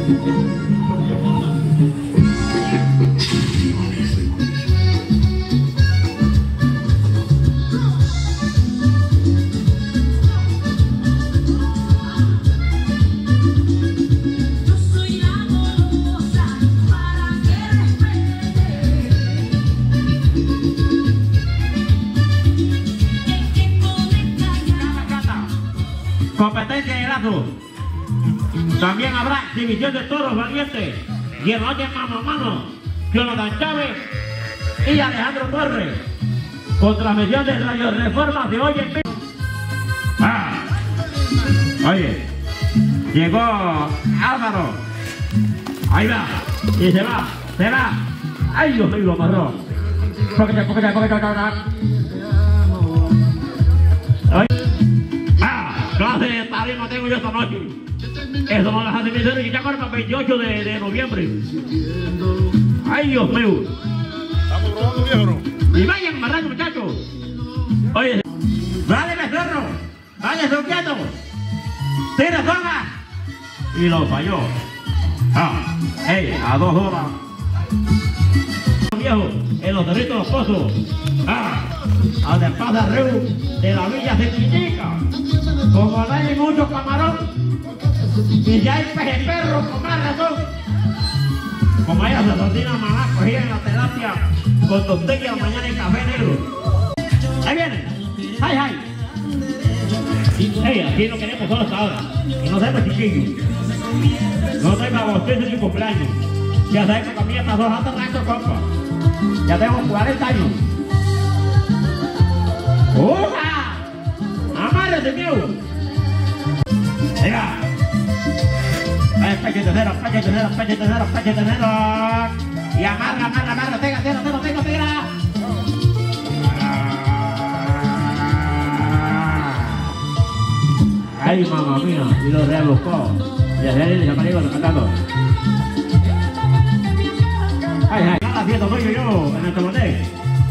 Competencia de lazo. También habrá exhibición de toros valientes. Y en noche mano a mano, Jonathan Chávez y Alejandro Torres. Con transmisión de Radio Reforma de hoy en vivo. Oye, llegó Álvaro. Ahí va. Y se va. Ay, Dios mío, lo amarró. Clase de tarima tengo yo esta noche. Eso no las hace mi serio y ya corta el 28 de noviembre. Ay, Dios mío. Estamos probando, viejo, ¿no? Y vayan amarrando, muchachos. Oye, dale, becerro. Váyanse quietos. Tira soga. Y lo falló. A 2 horas. Viejo, en los cerritos Los Pozos. Al despacio Reu de la Villa Sequitica. Como no hay mucho camarón y ya hay peje perro con más razón. Como ella se sardina maná cogida en la terapia con tortilla a la mañana y café negro. Ahí vienen. ¡Ay! Aquí no queremos solo hasta ahora. Y no sepa chiquillo. No soy babostezo en mi cumpleaños. Ya sabes que conmigo pasó hasta rancho, compa. Ya tengo 40 años. ¡Uja! ¡Amárrate, mío! ¡Venga! Peche tercero. Y amarra, tenga. Ay, mamá mía, y lo rebuscó. Y así le llamaría cantando. Ay, nada haciendo pollo yo en el tomate.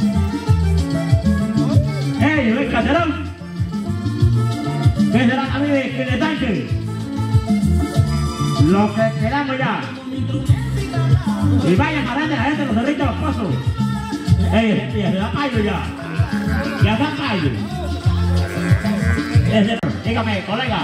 ¡Ey, Luis Calderón! ¿Qué será a mí que le tanque? Lo que queramos ya. Y vayan para adelante la gente, los cerritos, Los Pozos. ¡Ey, ya se da payo ya! ¡Ya da payo! Dígame, colega.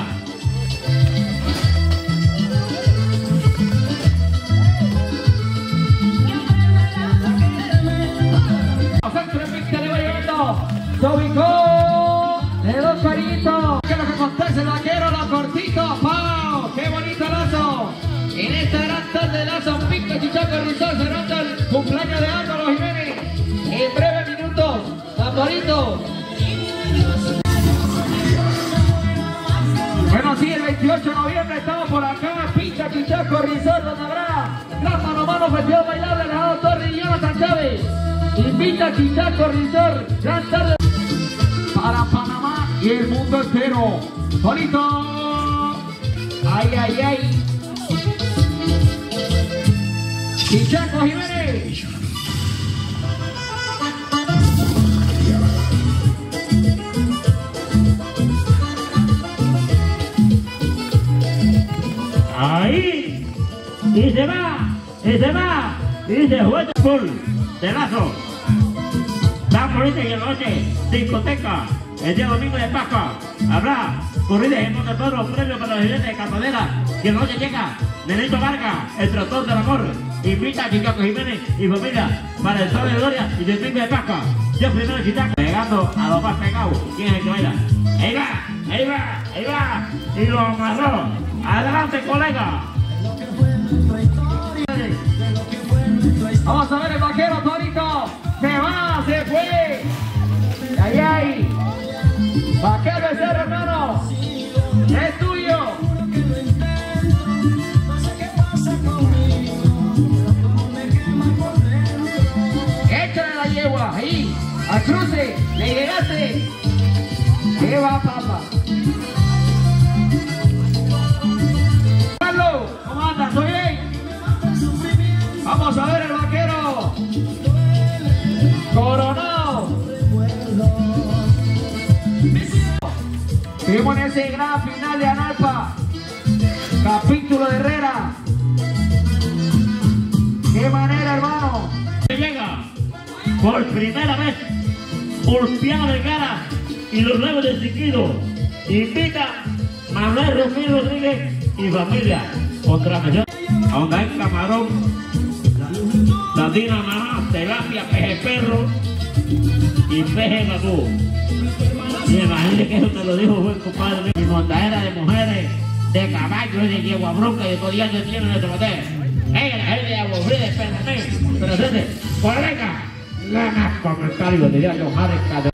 Se ubicó de dos caritos. ¿Qué es lo que acontece? El vaquero, lo cortito. ¡Pau! ¡Qué bonito lazo! En esta gran tarde de lazo, Pinto Chichaco Rizal cerrando el cumpleaños de Álvaro Jiménez. En breves minutos, Tamborito. Bueno, sí, el 28 de noviembre estamos por acá. Pinto Chichaco Rizal, donde habrá gran mano a mano, festival bailable, Alejandro Torres y Jonathan Chávez. Invita a Chichaco Rizal, gran tarde para Panamá y el mundo entero. Solito. Ay. Chichaco Jiménez. Ahí. Y se va. Y se juega full. De lazo. Tan bonita y en la noche, discoteca, el día domingo de Pascua. Habrá corridas en Montetoro, premio para los jinetes de Campanera. Que en la noche llega Nenito Vargas, el tractor del amor. Invita a Chichaco Jiménez y familia para el sol de gloria y del domingo de Pascua. Yo primero Chichaco, pegando a los más pegados. ¿Quién es el que baila? Ahí va. Y lo amarró. Adelante, colega. Vamos a ver el vaquero Torito. Se fue. Ay. Vaquero ese, hermano. Es tuyo. Échale la yegua. Ahí. Al cruce. Le llegaste. ¿Qué va, papá? Carlos, ¿cómo andas? ¿Estoy bien? Vamos a ver el vaquero Coronado. Seguimos en ese gran final de Analpa, capítulo de Herrera. por primera vez, Ulpiano Vergara y los Nuevos de Siquido invita Manuel Romín Rodríguez y familia contra Mejor, donde hay camarón, sardina mamá, tilapia, peje perro y peje babú. Y imagínate que eso te lo dijo buen compadre, mi montadera de mujeres, de caballos, de yegua bronca y de todo día que tienen en el hotel. Ella, la gente de aburrida, de permanente, pero gente, colega, ganas comentarios, diría yo, madre cadena.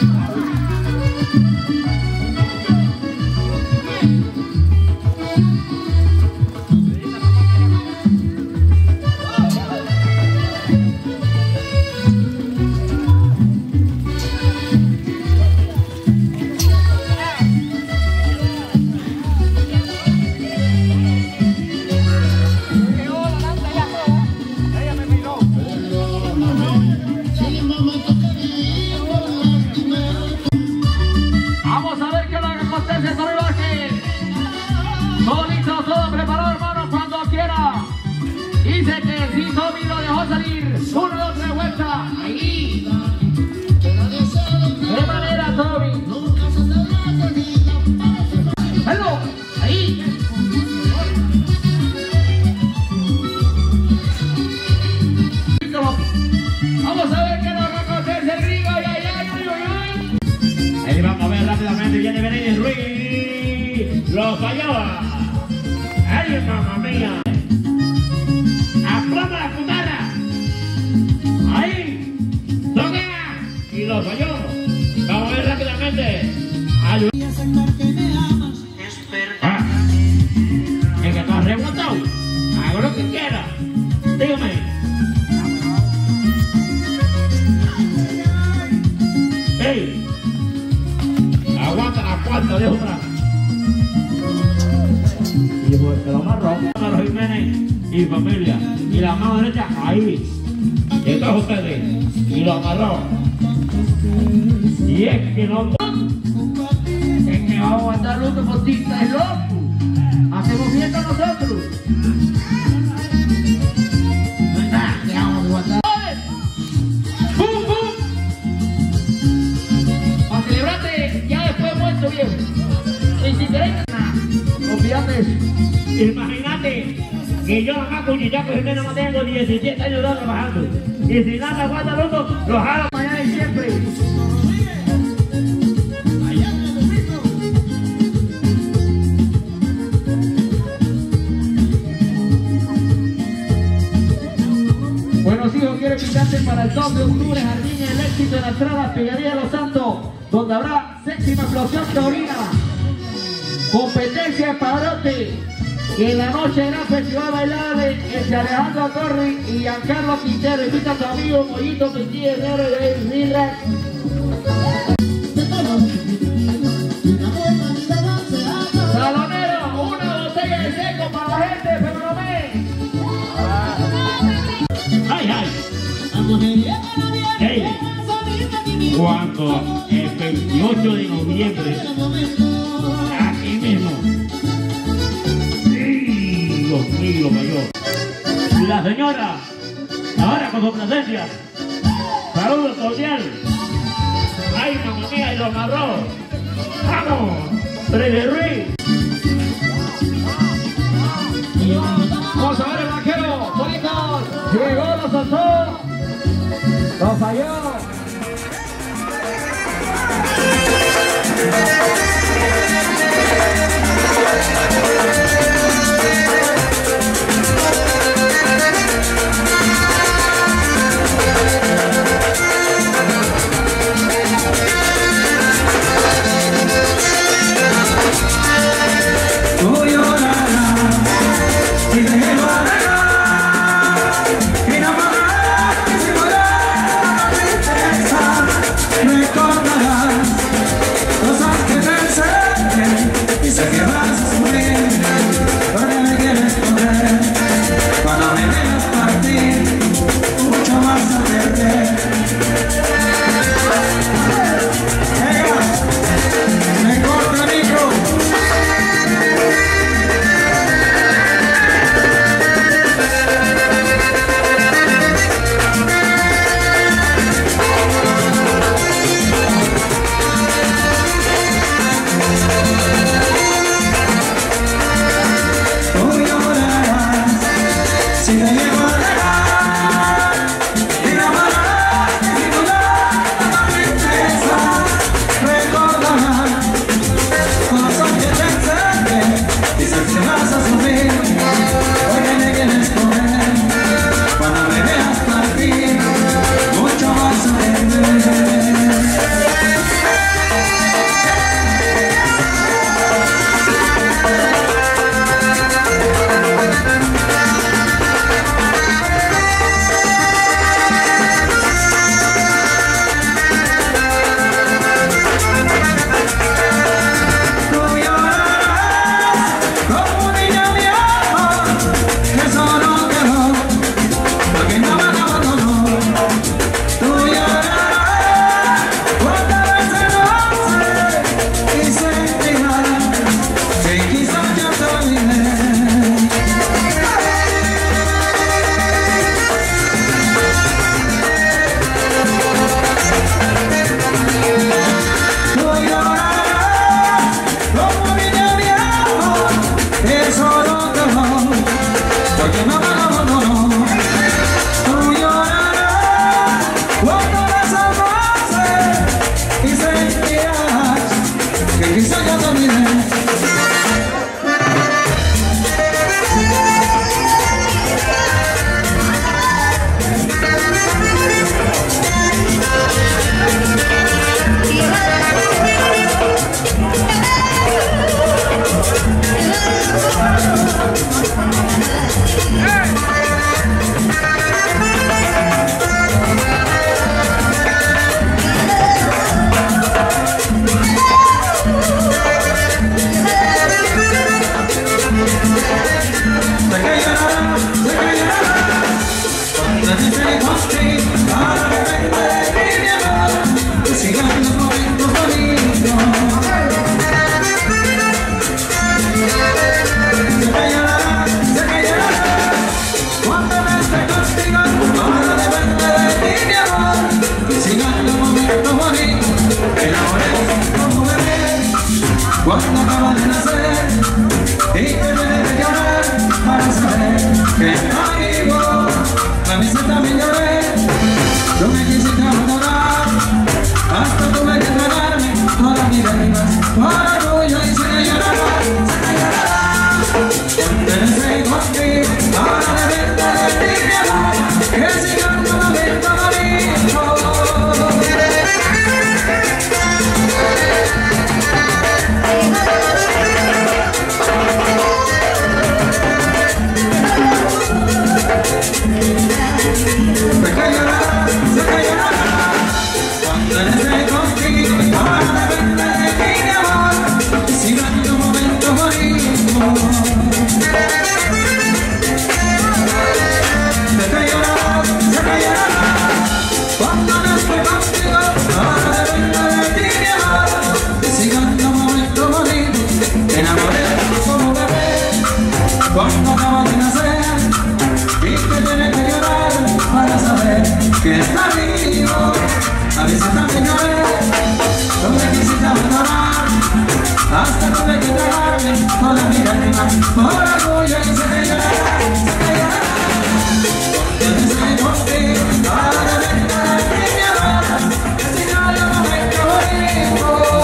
Lo falló. ¡Ay, mamá mía! ¡Aploma la putada! ¡Ahí! ¡Toquea! Y lo falló. Vamos a ver rápidamente. Ah, es que estás rebotado. Hago lo que quiera. Dígame. ¡Ey! Aguanta la cuarta de otra. Y pues te lo amarró a los Jiménez y familia. Y la mano derecha ahí. Y todos ustedes. Y lo amarró. Y es que no. Es que vamos a andar loco por ti, estás loco. Hacemos fiesta nosotros. ¿Verdad? Que vamos a aguantar. ¡Pum, pum! Para celebrarte ya después muerto viejo. Y si querés nada, olvídate eso. Imagínate que yo acá con Chichaco y no tengo 17 años trabajando. Y si nada aguanta loco, lo jalo mañana y siempre. Buenos hijos, quiero invitarte para el 2 de octubre, Jardín El Éxito en la entrada, Pegadilla de los Santos, donde habrá séptima explosión taurina, competencia de padrote, y en la noche gran festival bailable entre Alejandro Torri y Giancarlo Quintero. Invita a tu amigo Mollito Petit Herrero y Mirra. Salonero, una botella de seco para la gente de Febromé. ¡Ay, ay! ¡Hey! Cuando el 28 de noviembre, aquí mismo, Dios mío, mayor. Y la señora, ahora con su presencia, saludo cordial. ¡Ay, mamá mía! Y lo amarró. ¡Vamos! ¡Freddy Ruiz! Vamos a ver el vaquero, bonitos. Llegó, lo soltó. Lo falló. Recordarás cosas que te Si te llego a dejar y la amarás de mi lugar, la tristeza recordarás cosas que te enseñé. Dices que vas a sufrir porque me quieres comer. Cuando me veas partir, mucho vas a perder. Cuando acaba de nacer y te debe de llorar para saber que está vivo. A mí se también lloré, tú me quisiste abandonar, hasta tuve que tragarme toda mi vida. Por orgullo hice que llorara, pertenecí contigo, ahora deberte de ti mi amor, que siga un momento bonito. Cuando acabas de nacer y te tienes que llorar para saber que está vivo. A veces también lloré, no me quisiste abandonar, hasta tuve que tragarme toda mi lágrima. Por orgullo hice que llorara, pertenecí contigo, ahora deberte de ti mi amor, que si no hay un momento bonito.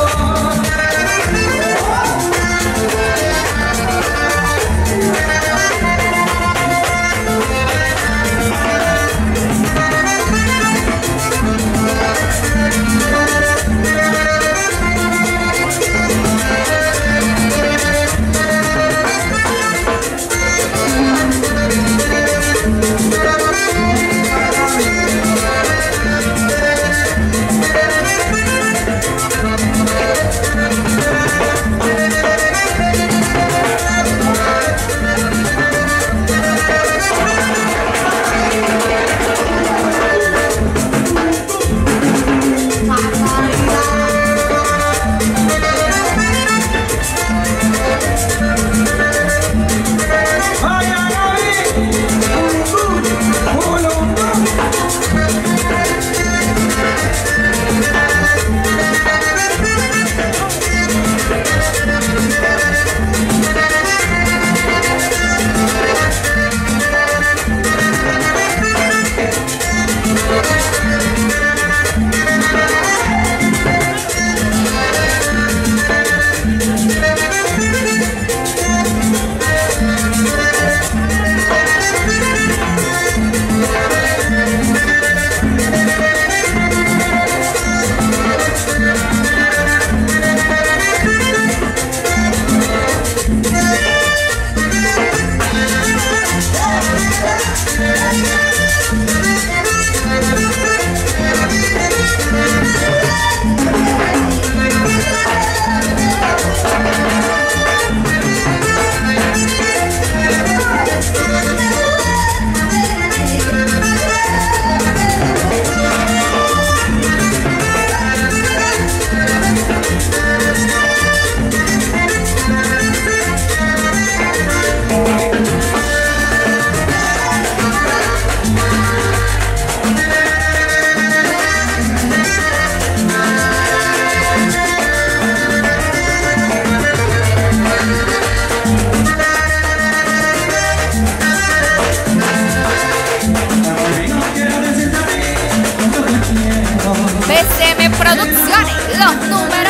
BCM Producciones, los número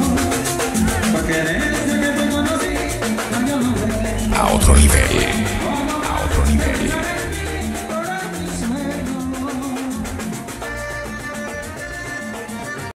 1. A otro nivel.